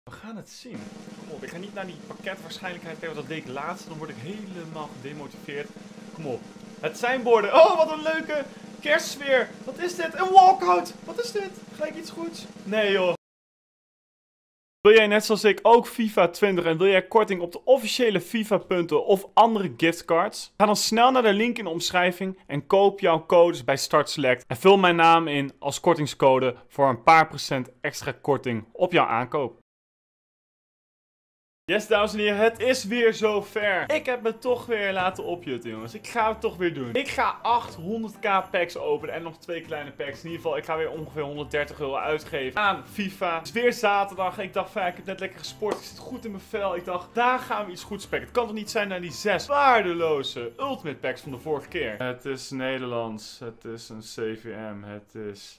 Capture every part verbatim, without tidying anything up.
We gaan het zien. Kom op, ik ga niet naar die pakketwaarschijnlijkheid kijken, want dat deed ik laatst. Dan word ik helemaal gedemotiveerd. Kom op. Het zijn borden. Oh, wat een leuke kerstsfeer. Wat is dit? Een walkout. Wat is dit? Gelijk iets goeds? Nee joh. Wil jij net zoals ik ook FIFA twintig en wil jij korting op de officiële FIFA punten of andere giftcards? Ga dan snel naar de link in de omschrijving en koop jouw codes bij Start Select. En vul mijn naam in als kortingscode voor een paar procent extra korting op jouw aankoop. Yes, dames en heren, het is weer zover. Ik heb me toch weer laten opjutten, jongens. Ik ga het toch weer doen. Ik ga achthonderd k packs openen en nog twee kleine packs. In ieder geval, ik ga weer ongeveer honderddertig euro uitgeven aan FIFA. Het is weer zaterdag. Ik dacht van, ja, ik heb net lekker gesport. Ik zit goed in mijn vel. Ik dacht, daar gaan we iets goeds packen. Het kan toch niet zijn naar die zes waardeloze Ultimate packs van de vorige keer. Het is Nederlands. Het is een C V M. Het is...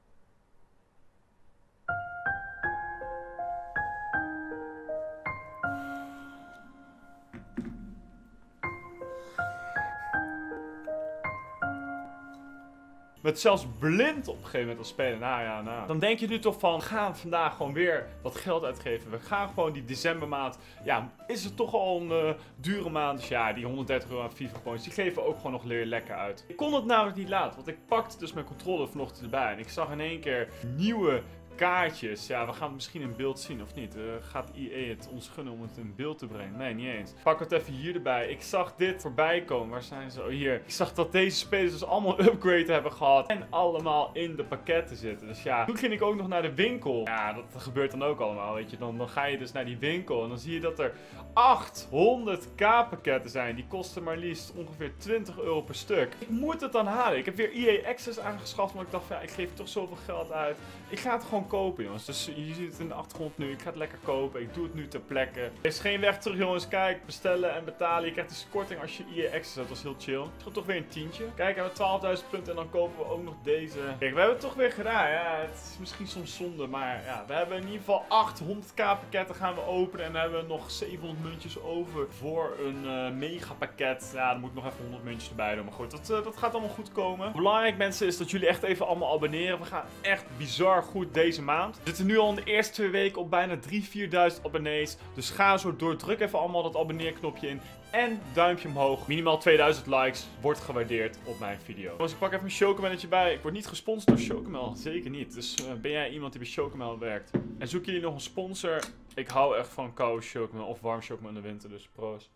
Met zelfs blind op een gegeven moment al spelen. Nou ja, nou. Dan denk je nu toch van, we gaan vandaag gewoon weer wat geld uitgeven. We gaan gewoon die decembermaand. Ja, is het toch al een uh, dure maand. Dus ja, die honderddertig euro aan FIFA points, die geven ook gewoon nog leer lekker uit. Ik kon het namelijk niet laten, want ik pakte dus mijn controller vanochtend erbij. En ik zag in één keer nieuwe kaartjes. Ja, we gaan het misschien in beeld zien of niet. Uh, gaat E A het ons gunnen om het in beeld te brengen? Nee, niet eens. Pak het even hier erbij. Ik zag dit voorbij komen. Waar zijn ze? Oh, hier. Ik zag dat deze spelers dus allemaal een upgrade hebben gehad. En allemaal in de pakketten zitten. Dus ja, toen ging ik ook nog naar de winkel. Ja, dat gebeurt dan ook allemaal, weet je. Dan, dan ga je dus naar die winkel. En dan zie je dat er achthonderd k pakketten zijn. Die kosten maar liefst ongeveer twintig euro per stuk. Ik moet het dan halen. Ik heb weer E A Access aangeschaft. Maar ik dacht van, ja, ik geef toch zoveel geld uit. Ik ga het gewoon kopen, jongens. Dus je ziet het in de achtergrond nu. Ik ga het lekker kopen. Ik doe het nu ter plekke. Er is geen weg terug, jongens. Kijk, bestellen en betalen. Je krijgt dus korting als je E A Access hebt. Dat was heel chill. Het is toch weer een tientje. Kijk, we hebben twaalfduizend punten en dan kopen we ook nog deze. Kijk, we hebben het toch weer gedaan. Ja, het is misschien soms zonde, maar ja, we hebben in ieder geval achthonderd k pakketten gaan we openen. En dan hebben we nog zevenhonderd muntjes over voor een uh, mega pakket. Ja, dan moet ik nog even honderd muntjes erbij doen. Maar goed, dat, uh, dat gaat allemaal goed komen. Belangrijk, mensen, is dat jullie echt even allemaal abonneren. We gaan echt bizar goed deze maand. We zitten nu al in de eerste twee weken op bijna drieduizend, vierduizend abonnees. Dus ga zo door. Druk even allemaal dat abonneerknopje in. En duimpje omhoog. Minimaal tweeduizend likes wordt gewaardeerd op mijn video. Dus ik pak even mijn Chocomelletje bij. Ik word niet gesponsord door Chocomel. Zeker niet. Dus uh, ben jij iemand die bij Chocomel werkt? En zoeken jullie nog een sponsor? Ik hou echt van koude Chocomel of warm Chocomel in de winter. Dus proost.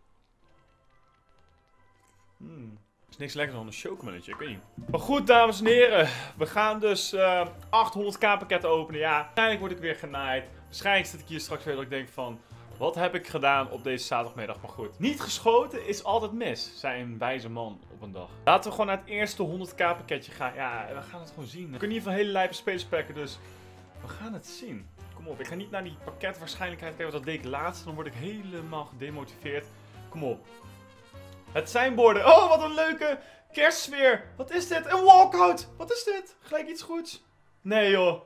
Hmm. Er is niks lekker dan een chocomelletje, ik weet niet. Maar goed, dames en heren. We gaan dus uh, achthonderd k pakketten openen. Ja, waarschijnlijk word ik weer genaaid. Waarschijnlijk zit ik hier straks weer dat ik denk van... Wat heb ik gedaan op deze zaterdagmiddag? Maar goed. Niet geschoten is altijd mis, zei een wijze man op een dag. Laten we gewoon naar het eerste honderd k pakketje gaan. Ja, we gaan het gewoon zien. We kunnen in ieder geval hele lijpe spelers pakken, dus... We gaan het zien. Kom op, ik ga niet naar die pakketwaarschijnlijkheid kijken, want dat deed ik laatst. Dan word ik helemaal gedemotiveerd. Kom op. Het zijn borden. Oh, wat een leuke kerstsfeer. Wat is dit? Een walkout. Wat is dit? Gelijk iets goeds? Nee, joh.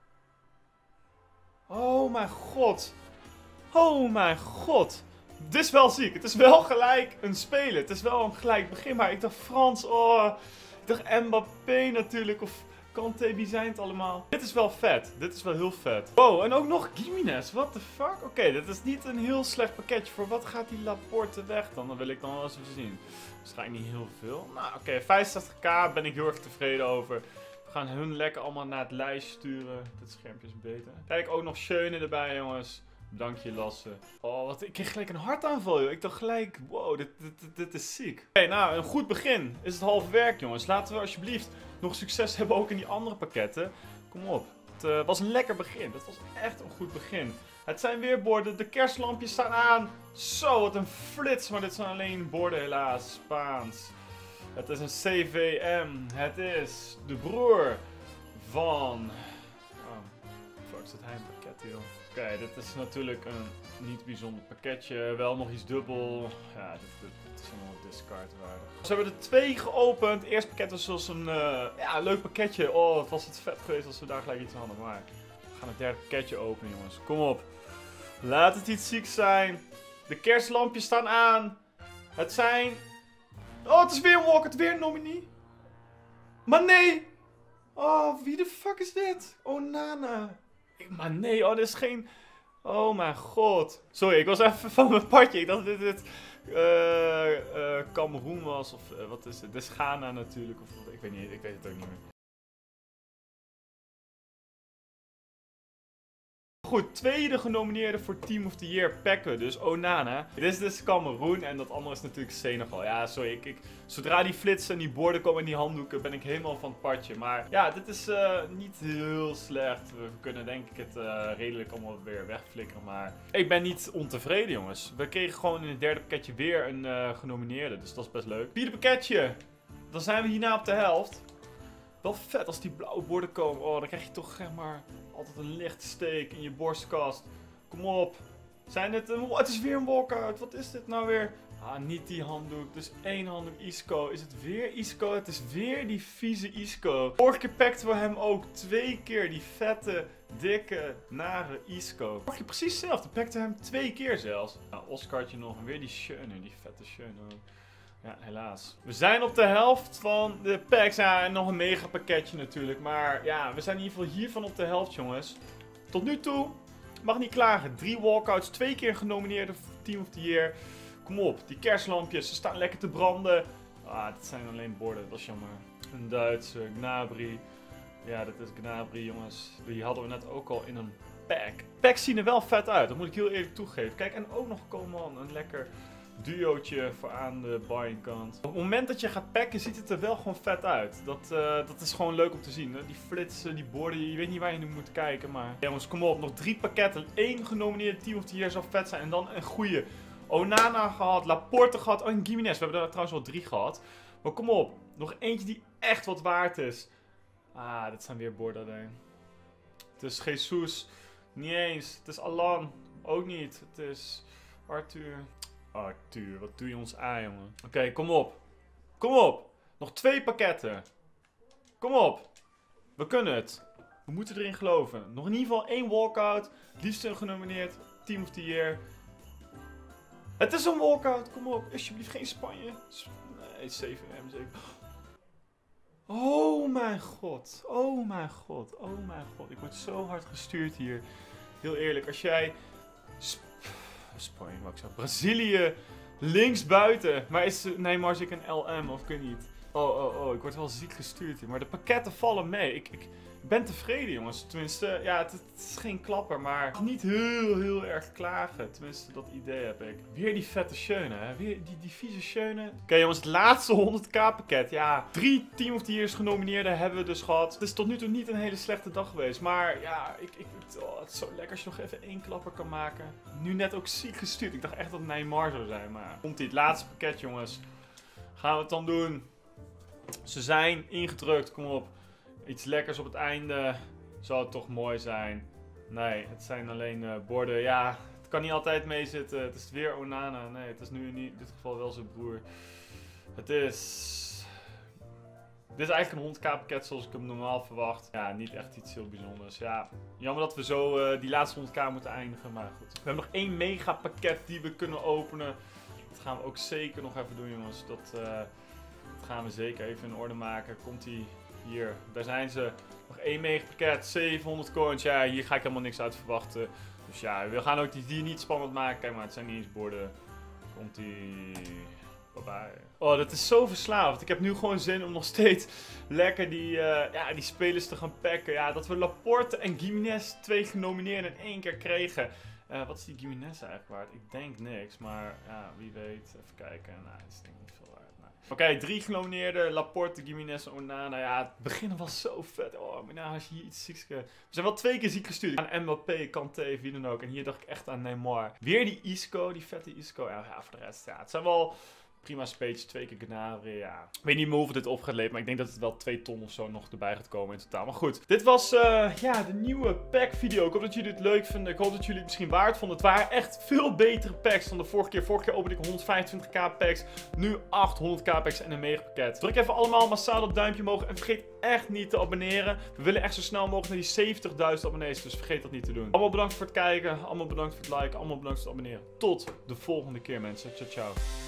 Oh, mijn god. Oh, mijn god. Dit is wel ziek. Het is wel gelijk een spelen. Het is wel een gelijk begin. Maar ik dacht Frans. Oh, ik dacht Mbappé natuurlijk. Of Kanté, wie zijn het allemaal? Dit is wel vet. Dit is wel heel vet. Wow, en ook nog Gimenez. What the fuck? Oké, okay, dit is niet een heel slecht pakketje. Voor wat gaat die Laporte weg dan? Dat wil ik dan wel eens even zien. Waarschijnlijk niet heel veel. Nou, oké. Okay, vijfenzestig k ben ik heel erg tevreden over. We gaan hun lekker allemaal naar het lijstje sturen. Dit schermpje is beter. Kijk, ook nog Schöne erbij, jongens. Dank je, Lasse. Oh, wat, ik kreeg gelijk een hartaanval, joh. Ik dacht gelijk, wow, dit, dit, dit, dit is ziek. Oké, okay, nou, een goed begin. Is het halve werk, jongens. Laten we alsjeblieft nog succes hebben ook in die andere pakketten. Kom op. Het uh, was een lekker begin. Dat was echt een goed begin. Het zijn weer borden. De kerstlampjes staan aan. Zo, wat een flits. Maar dit zijn alleen borden, helaas. Spaans. Het is een C V M. Het is de broer van... Oh, fuck, zit hij een pakket, joh. Oké, okay, dit is natuurlijk een niet bijzonder pakketje. Wel nog iets dubbel. Ja, dit, dit, dit is allemaal discard waardig. Ze hebben er twee geopend. Het eerste pakket was zoals een uh, ja, leuk pakketje. Oh, het was het vet geweest als we daar gelijk iets hadden. Maar we gaan het derde pakketje openen, jongens. Kom op. Laat het iets ziek zijn. De kerstlampjes staan aan. Het zijn... Oh, het is weer een walk. Het weer een nominee. Maar nee. Oh, wie de fuck is dit? Oh, Nana. Maar nee, oh, dit is geen Oh mijn god. Sorry, ik was even van mijn padje. Ik dacht dat dit, dit uh, uh, Cameroen was. Of uh, wat is het? Dit is Ghana natuurlijk. Of, ik weet niet, ik weet het ook niet meer. Goed, tweede genomineerde voor Team of the Year pakken. Dus Onana. Dit is dus Cameroen en dat andere is natuurlijk Senegal. Ja, sorry. Ik, ik, zodra die flitsen en die borden komen en die handdoeken ben ik helemaal van het padje. Maar ja, dit is uh, niet heel slecht. We kunnen denk ik het uh, redelijk allemaal weer wegflikkeren. Maar ik ben niet ontevreden, jongens. We kregen gewoon in het derde pakketje weer een uh, genomineerde. Dus dat is best leuk. Vierde pakketje. Dan zijn we hierna op de helft. Wel vet als die blauwe borden komen. Oh, dan krijg je toch zeg maar altijd een lichte steek in je borstkast. Kom op. Zijn het een... Oh, het is weer een walkout. Wat is dit nou weer? Ah, niet die handdoek. Dus één handdoek Isco. Is het weer Isco? Het is weer die vieze Isco. Vorige keer pakten we hem ook twee keer. Die vette, dikke, nare Isco. Vorige keer precies hetzelfde. Pakte hem twee keer zelfs. Nou, Oscartje nog. En weer die Schöne. Die vette Schöne. Ja, helaas. We zijn op de helft van de packs. Ja, en nog een mega pakketje natuurlijk. Maar ja, we zijn in ieder geval hiervan op de helft, jongens. Tot nu toe, mag niet klagen. Drie walkouts, twee keer genomineerd voor Team of the Year. Kom op, die kerstlampjes, ze staan lekker te branden. Ah, dit zijn alleen borden, dat is jammer. Een Duitse, Gnabry. Ja, dit is Gnabry, jongens. Die hadden we net ook al in een pack. Packs zien er wel vet uit, dat moet ik heel eerlijk toegeven. Kijk, en ook nog Coman, een lekker... duootje voor aan de buying kant. Op het moment dat je gaat packen ziet het er wel gewoon vet uit. Dat, uh, dat is gewoon leuk om te zien. Hè? Die flitsen, die borden, je weet niet waar je nu moet kijken. Maar ja, jongens, kom op. Nog drie pakketten. Eén genomineerde Team of the Year zou vet zijn. En dan een goede. Onana gehad, Laporte gehad. Oh, en Gimenez. We hebben er trouwens al drie gehad. Maar kom op. Nog eentje die echt wat waard is. Ah, dit zijn weer borden alleen. Het is Jesus. Niet eens. Het is Alan. Ook niet. Het is Arthur. Arthur, wat doe je ons aan, jongen? Oké, okay, kom op. Kom op. Nog twee pakketten. Kom op. We kunnen het. We moeten erin geloven. Nog in ieder geval één walkout. Liefst een genomineerd. Team of the Year. Het is een walkout. Kom op. Alsjeblieft geen Spanje. Nee, zeven M zeven. Oh mijn god. Oh mijn god. Oh mijn god. Ik word zo hard gestuurd hier. Heel eerlijk. Als jij... Sp Spanje, wat ik zeg. Brazilië, linksbuiten. Maar is Neymar zeker een L M of kun je niet? Oh, oh, oh, ik word wel ziek gestuurd hier. Maar de pakketten vallen mee. Ik, ik ben tevreden, jongens. Tenminste, ja, het, het is geen klapper, maar niet heel, heel erg klagen. Tenminste, dat idee heb ik. Weer die vette Schöne, hè. Weer die, die vieze Schöne. Oké, okay, jongens, het laatste honderd k pakket. Ja, drie Team of the Year's genomineerden hebben we dus gehad. Het is tot nu toe niet een hele slechte dag geweest. Maar ja, ik, ik, oh, het is zo lekker als je nog even één klapper kan maken. Nu net ook ziek gestuurd. Ik dacht echt dat het Neymar zou zijn, maar... Komt-ie, het laatste pakket, jongens. Gaan we het dan doen? Ze zijn ingedrukt, kom op. Iets lekkers op het einde. Zou het toch mooi zijn. Nee, het zijn alleen uh, borden. Ja, het kan niet altijd meezitten. Het is weer Onana. Nee, het is nu in dit geval wel zijn broer. Het is... Dit is eigenlijk een honderd k pakket zoals ik hem normaal verwacht. Ja, niet echt iets heel bijzonders. Ja, jammer dat we zo uh, die laatste honderd k moeten eindigen. Maar goed. We hebben nog één mega pakket die we kunnen openen. Dat gaan we ook zeker nog even doen, jongens. Dat... Uh, Dat gaan we zeker even in orde maken. Komt ie hier. Daar zijn ze. Nog één mega pakket. zevenhonderd coins. Ja, hier ga ik helemaal niks uit verwachten. Dus ja, we gaan ook die, die niet spannend maken. Kijk maar, het zijn niet eens borden. Komt ie. Bye bye. Oh, dat is zo verslavend. Ik heb nu gewoon zin om nog steeds lekker die, uh, ja, die spelers te gaan packen. Ja, dat we Laporte en Gimenez twee genomineerden in één keer kregen. Uh, wat is die Gimenez eigenlijk waard? Ik denk niks, maar ja, wie weet. Even kijken. Nou, dat is denk ik niet veel waard. Oké, okay, drie genomineerden. Laporte, Gimenez en Onana. Ja, het begin was zo vet. Oh, maar nou, als je hier iets zieks... We zijn wel twee keer ziek gestuurd. Aan Mbappé, Kanté, wie dan ook. En hier dacht ik echt aan Neymar. Weer die Isco, die vette Isco. Ja, ja voor de rest, ja. Het zijn wel... Prima speech, twee keer Gnabry, ja. Ik weet niet meer hoeveel dit op gaat leveren, maar ik denk dat het wel twee ton of zo nog erbij gaat komen in totaal. Maar goed, dit was uh, ja, de nieuwe pack video. Ik hoop dat jullie het leuk vinden. Ik hoop dat jullie het misschien waard vonden. Het waren echt veel betere packs dan de vorige keer. Vorige keer opende ik honderdvijfentwintig k packs, nu achthonderd k packs en een mega pakket. Druk even allemaal massaal op duimpje omhoog en vergeet echt niet te abonneren. We willen echt zo snel mogelijk naar die zeventigduizend abonnees, dus vergeet dat niet te doen. Allemaal bedankt voor het kijken, allemaal bedankt voor het liken, allemaal bedankt voor het abonneren. Tot de volgende keer, mensen. Ciao, ciao.